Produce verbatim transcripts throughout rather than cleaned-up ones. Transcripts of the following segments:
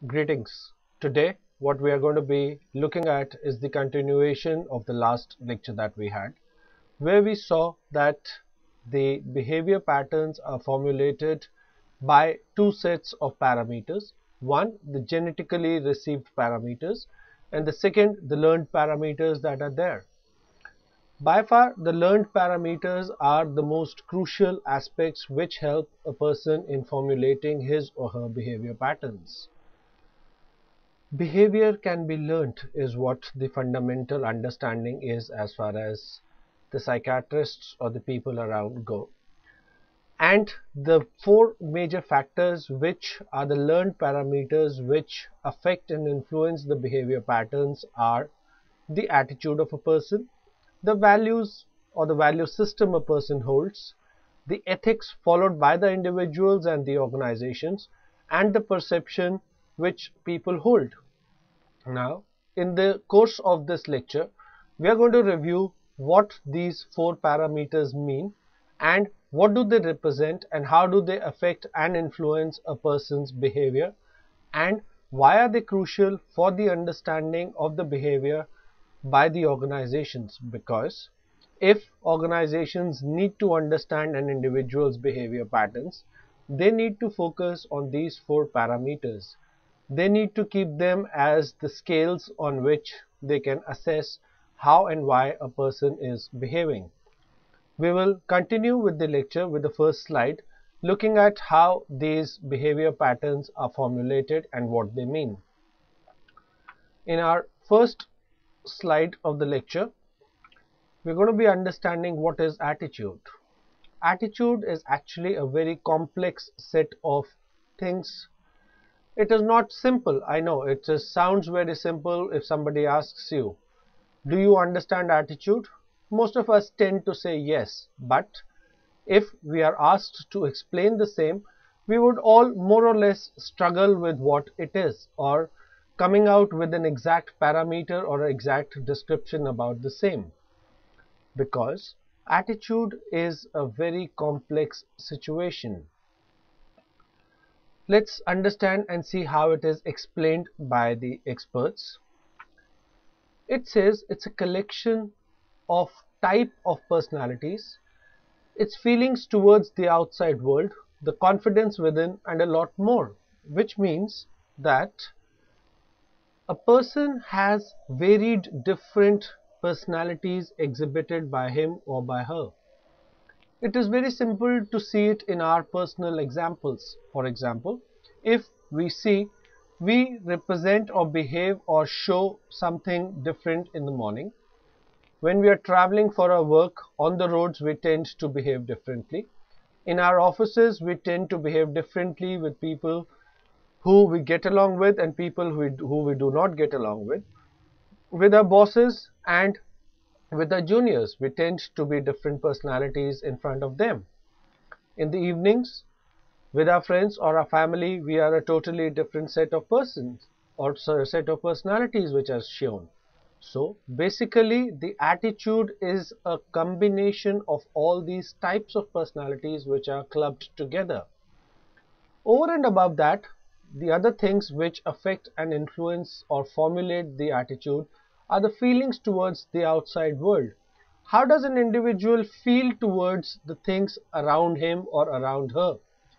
Greetings. Today, what we are going to be looking at is the continuation of the last lecture that we had, where we saw that the behavior patterns are formulated by two sets of parameters. One, the genetically received parameters, and the second, the learned parameters that are there. By far, the learned parameters are the most crucial aspects which help a person in formulating his or her behavior patterns. Behavior can be learnt is what the fundamental understanding is as far as the psychiatrists or the people around go. And the four major factors which are the learned parameters which affect and influence the behavior patterns are the attitude of a person, the values or the value system a person holds, the ethics followed by the individuals and the organizations, and the perception which people hold. Now, in the course of this lecture, we are going to review what these four parameters mean and what do they represent and how do they affect and influence a person's behavior, and why are they crucial for the understanding of the behavior by the organizations. Because if organizations need to understand an individual's behavior patterns, they need to focus on these four parameters. They need to keep them as the scales on which they can assess how and why a person is behaving. We will continue with the lecture with the first slide, looking at how these behavior patterns are formulated and what they mean. In our first slide of the lecture, we're going to be understanding what is attitude. Attitude is actually a very complex set of things. It is not simple. I know it just sounds very simple if somebody asks you, do you understand attitude? Most of us tend to say yes, but if we are asked to explain the same, we would all more or less struggle with what it is, or coming out with an exact parameter or exact description about the same. Because attitude is a very complex situation. Let's understand and see how it is explained by the experts. It says it's a collection of type of personalities, its feelings towards the outside world, the confidence within, and a lot more, which means that a person has varied different personalities exhibited by him or by her. It is very simple to see it in our personal examples. For example, if we see we represent or behave or show something different in the morning. When we are traveling for our work on the roads, we tend to behave differently. In our offices, we tend to behave differently with people who we get along with and people who we, who we do not get along with. With our bosses and with our juniors, we tend to be different personalities in front of them. In the evenings, with our friends or our family, we are a totally different set of persons or set of personalities which are shown. So basically, the attitude is a combination of all these types of personalities which are clubbed together. Over and above that, the other things which affect and influence or formulate the attitude are the feelings towards the outside world. How does an individual feel towards the things around him or around her?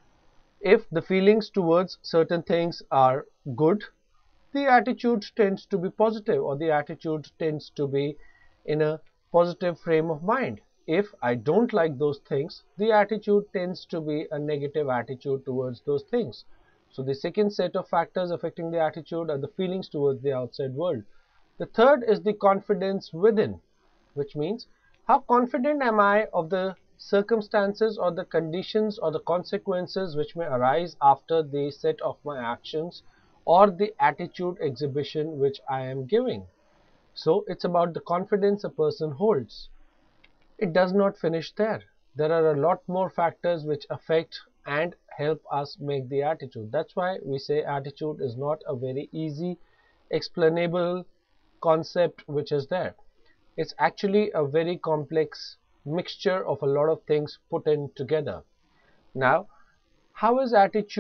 If the feelings towards certain things are good, the attitude tends to be positive, or the attitude tends to be in a positive frame of mind. If I don't like those things, the attitude tends to be a negative attitude towards those things. So the second set of factors affecting the attitude are the feelings towards the outside world. The third is the confidence within, which means how confident am I of the circumstances or the conditions or the consequences which may arise after the set of my actions or the attitude exhibition which I am giving. So it's about the confidence a person holds. It does not finish there. There are a lot more factors which affect and help us make the attitude. That's why we say attitude is not a very easy, explainable concept which is there. It's actually a very complex mixture of a lot of things put in together. Now, how is attitude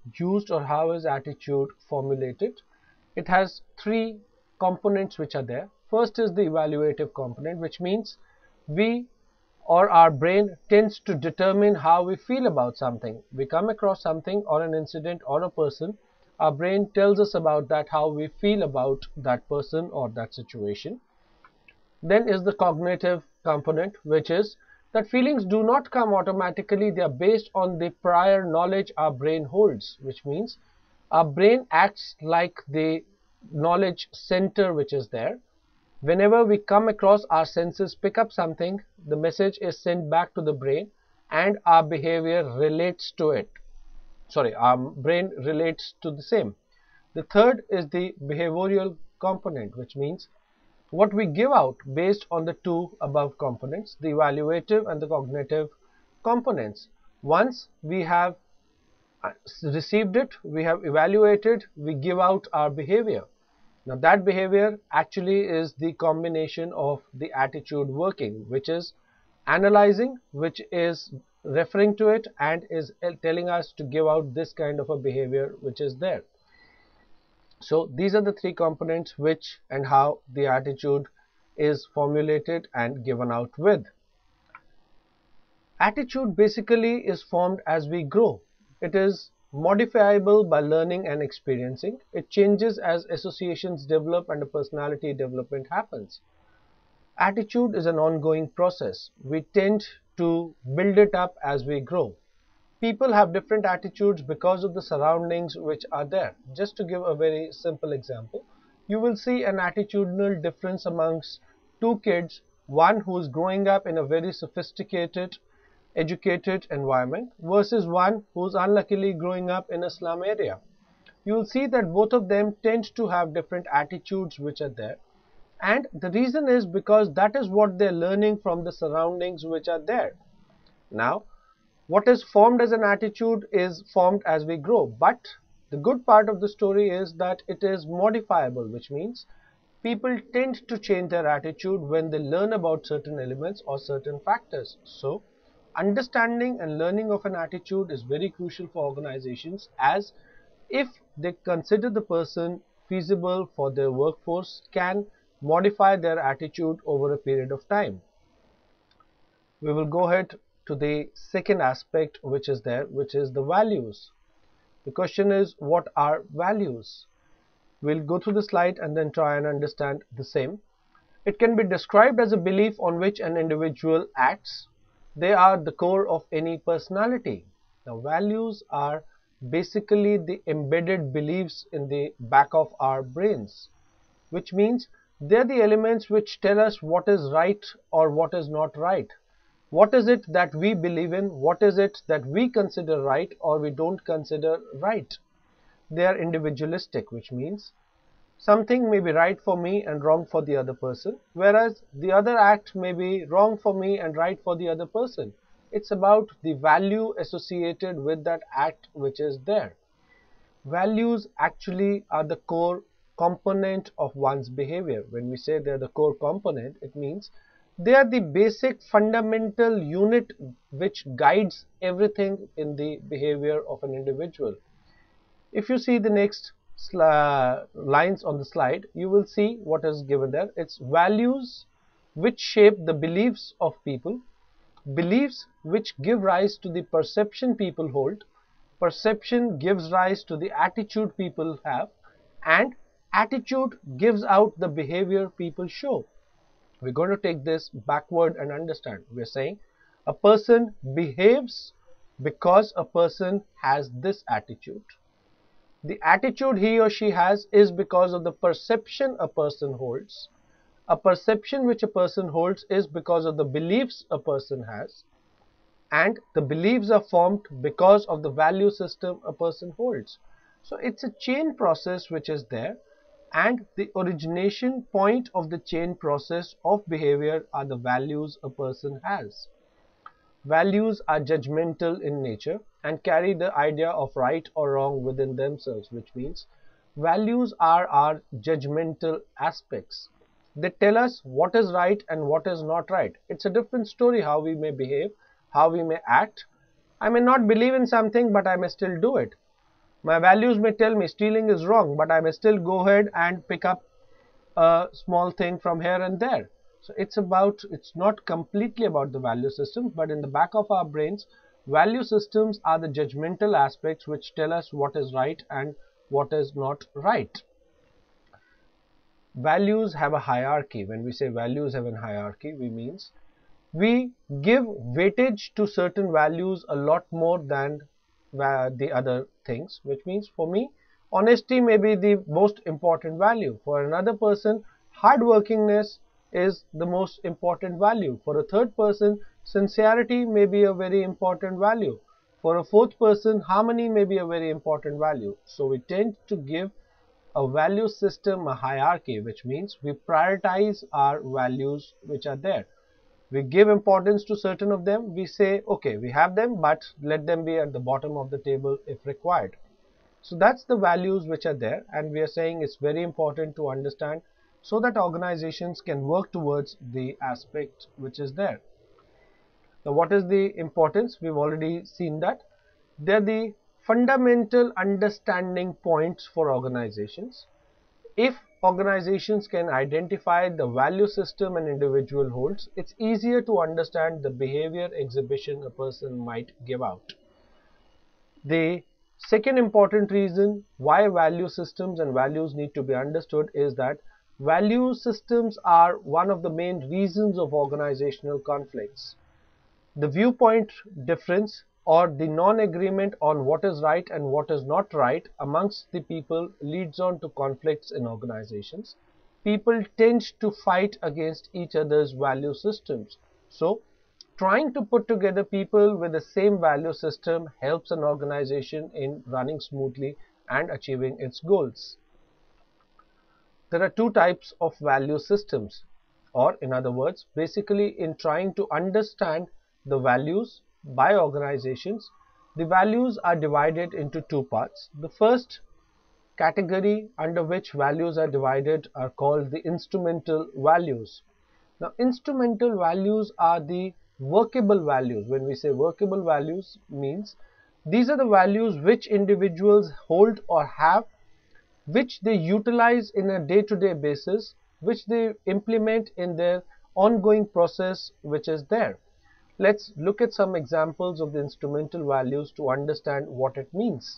used or how is attitude formulated? It has three components which are there. First is the evaluative component, which means we or our brain tends to determine how we feel about something. We come across something or an incident or a person, our brain tells us about that, how we feel about that person or that situation. Then is the cognitive component, which is that feelings do not come automatically, they are based on the prior knowledge our brain holds, which means our brain acts like the knowledge center which is there. Whenever we come across, our senses pick up something, the message is sent back to the brain and our behavior relates to it. Sorry, our brain relates to the same. The third is the behavioral component, which means what we give out based on the two above components, the evaluative and the cognitive components. Once we have received it, we have evaluated, we give out our behavior. Now that behavior actually is the combination of the attitude working, which is analyzing, which is referring to it and is telling us to give out this kind of a behavior which is there. So these are the three components which and how the attitude is formulated and given out with. Attitude basically is formed as we grow. It is modifiable by learning and experiencing. It changes as associations develop and a personality development happens. Attitude is an ongoing process. We tend to build it up as we grow. People have different attitudes because of the surroundings which are there. Just to give a very simple example, you will see an attitudinal difference amongst two kids, one who is growing up in a very sophisticated, educated environment versus one who is unluckily growing up in a slum area. You will see that both of them tend to have different attitudes which are there. And the reason is because that is what they are learning from the surroundings which are there. Now, what is formed as an attitude is formed as we grow, but the good part of the story is that it is modifiable, which means people tend to change their attitude when they learn about certain elements or certain factors. So understanding and learning of an attitude is very crucial for organizations, as if they consider the person feasible for their workforce, can modify their attitude over a period of time. We will go ahead to the second aspect which is there, which is the values. The question is, what are values? We'll go through the slide and then try and understand the same. It can be described as a belief on which an individual acts. They are the core of any personality. Now, values are basically the embedded beliefs in the back of our brains, which means they're the elements which tell us what is right or what is not right. What is it that we believe in? What is it that we consider right or we don't consider right? They are individualistic, which means something may be right for me and wrong for the other person, whereas the other act may be wrong for me and right for the other person. It's about the value associated with that act which is there. Values actually are the core component of one's behavior. When we say they're the core component, it means they are the basic fundamental unit which guides everything in the behavior of an individual. If you see the next lines on the slide, you will see what is given there. It's values which shape the beliefs of people, beliefs which give rise to the perception people hold, perception gives rise to the attitude people have, and attitude gives out the behavior people show. We're going to take this backward and understand. We're saying a person behaves because a person has this attitude. The attitude he or she has is because of the perception a person holds. A perception which a person holds is because of the beliefs a person has. And the beliefs are formed because of the value system a person holds. So it's a chain process which is there. And the origination point of the chain process of behavior are the values a person has. Values are judgmental in nature and carry the idea of right or wrong within themselves, which means values are our judgmental aspects. They tell us what is right and what is not right. It's a different story how we may behave, how we may act. I may not believe in something, but I may still do it. My values may tell me stealing is wrong, but I may still go ahead and pick up a small thing from here and there. So it's about, it's not completely about the value systems, but in the back of our brains, value systems are the judgmental aspects which tell us what is right and what is not right. Values have a hierarchy. When we say values have a hierarchy, we means we give weightage to certain values a lot more than the other things, which means for me, honesty may be the most important value. For another person, hardworkingness is the most important value. For a third person, sincerity may be a very important value. For a fourth person, harmony may be a very important value. So we tend to give a value system a hierarchy, which means we prioritize our values which are there. We give importance to certain of them. We say, okay, we have them, but let them be at the bottom of the table if required. So that's the values which are there, and we are saying it's very important to understand so that organizations can work towards the aspect which is there. Now, what is the importance? We've already seen that. They're the fundamental understanding points for organizations. If organizations can identify the value system an individual holds, it's easier to understand the behavior exhibition a person might give out. The second important reason why value systems and values need to be understood is that value systems are one of the main reasons of organizational conflicts. The viewpoint difference or the non-agreement on what is right and what is not right amongst the people leads on to conflicts in organizations. People tend to fight against each other's value systems. So, trying to put together people with the same value system helps an organization in running smoothly and achieving its goals. There are two types of value systems, or in other words, basically in trying to understand the values by organizations, the values are divided into two parts. The first category under which values are divided are called the instrumental values. Now, instrumental values are the workable values. When we say workable values, means these are the values which individuals hold or have, which they utilize in a day-to-day basis, which they implement in their ongoing process which is there. Let's look at some examples of the instrumental values to understand what it means.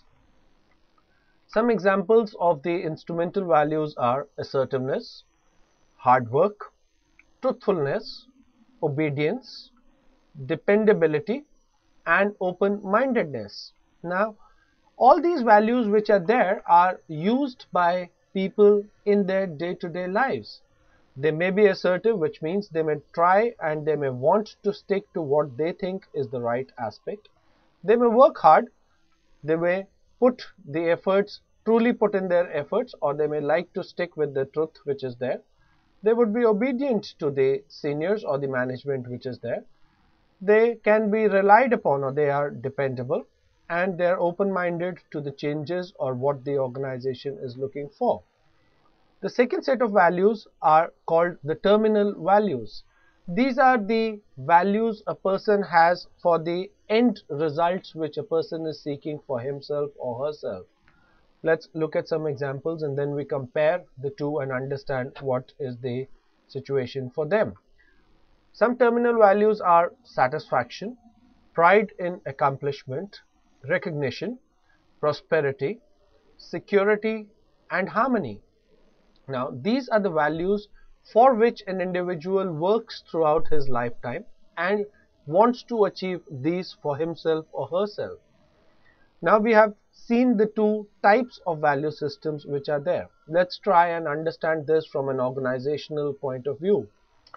Some examples of the instrumental values are assertiveness, hard work, truthfulness, obedience, dependability, and open-mindedness. Now, all these values which are there are used by people in their day-to-day lives. They may be assertive, which means they may try and they may want to stick to what they think is the right aspect. They may work hard, they may put the efforts, truly put in their efforts, or they may like to stick with the truth which is there. They would be obedient to the seniors or the management which is there. They can be relied upon, or they are dependable, and they are open-minded to the changes or what the organization is looking for. The second set of values are called the terminal values. These are the values a person has for the end results which a person is seeking for himself or herself. Let's look at some examples and then we compare the two and understand what is the situation for them. Some terminal values are satisfaction, pride in accomplishment, recognition, prosperity, security, and harmony. Now, these are the values for which an individual works throughout his lifetime and wants to achieve these for himself or herself. Now, we have seen the two types of value systems which are there. Let's try and understand this from an organizational point of view.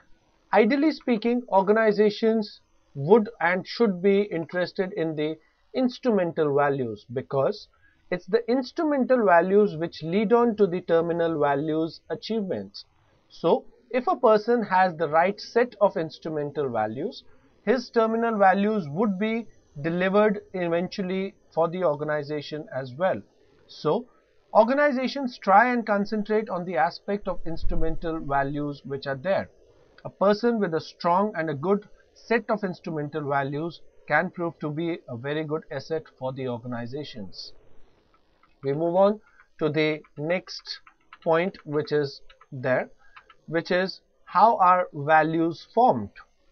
Ideally speaking, organizations would and should be interested in the instrumental values because it's the instrumental values which lead on to the terminal values achievements. So, if a person has the right set of instrumental values, his terminal values would be delivered eventually for the organization as well. So, organizations try and concentrate on the aspect of instrumental values which are there. A person with a strong and a good set of instrumental values can prove to be a very good asset for the organizations. We move on to the next point which is there, which is how are values formed.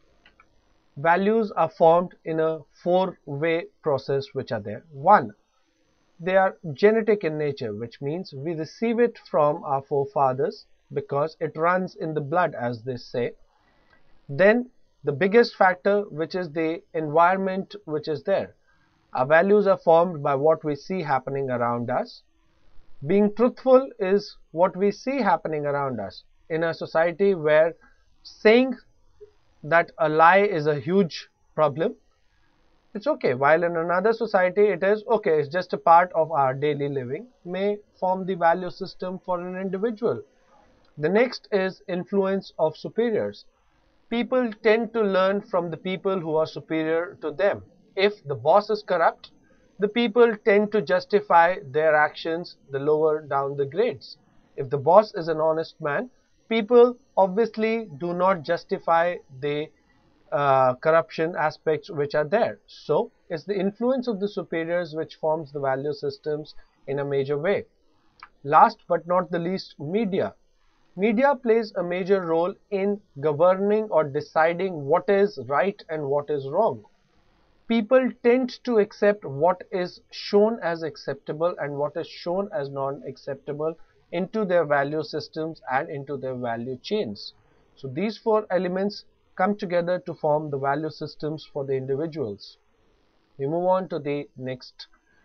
Values are formed in a four-way process which are there. One, they are genetic in nature, which means we receive it from our forefathers because it runs in the blood, as they say. Then the biggest factor, which is the environment which is there. Our values are formed by what we see happening around us. Being truthful is what we see happening around us. In a society where saying that a lie is a huge problem, it's okay. While in another society it is okay, it's just a part of our daily living, may form the value system for an individual. The next is influence of superiors. People tend to learn from the people who are superior to them. If the boss is corrupt, the people tend to justify their actions the lower down the grades. If the boss is an honest man, people obviously do not justify the uh, corruption aspects which are there. So it's the influence of the superiors which forms the value systems in a major way. Last but not the least, media. Media plays a major role in governing or deciding what is right and what is wrong. People tend to accept what is shown as acceptable and what is shown as non-acceptable into their value systems and into their value chains. So these four elements come together to form the value systems for the individuals. We move on to the next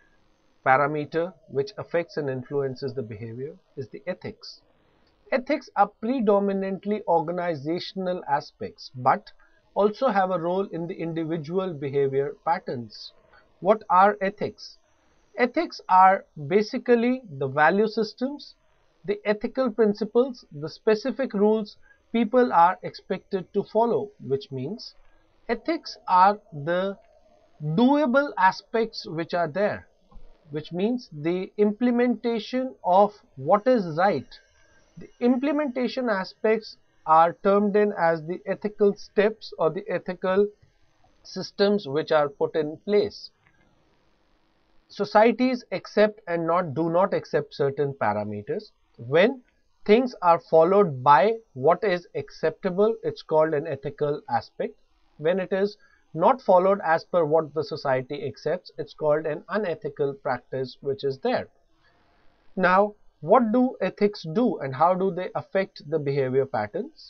parameter which affects and influences the behavior is the ethics. Ethics are predominantly organizational aspects, but also have a role in the individual behavior patterns. What are ethics? Ethics are basically the value systems, the ethical principles, the specific rules people are expected to follow, which means ethics are the doable aspects which are there, which means the implementation of what is right. The implementation aspects are termed in as the ethical steps or the ethical systems which are put in place. Societies accept and not do not accept certain parameters. When things are followed by what is acceptable, it's called an ethical aspect. When it is not followed as per what the society accepts, it's called an unethical practice which is there. Now, what do ethics do and how do they affect the behavior patterns?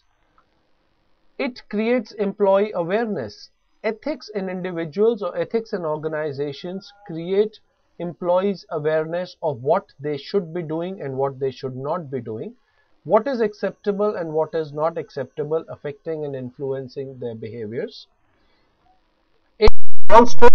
It creates employee awareness. Ethics in individuals or ethics in organizations create employees' awareness of what they should be doing and what they should not be doing, what is acceptable and what is not acceptable, affecting and influencing their behaviors. It also